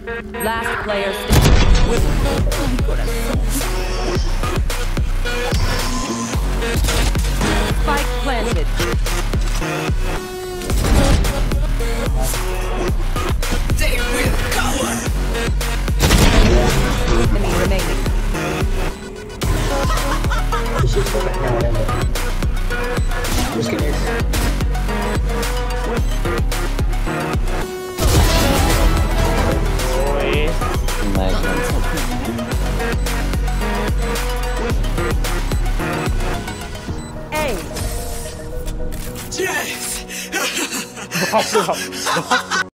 Last player standing. Spike planted. They will cover. Enemy remaining. Just kidding. A. Yes.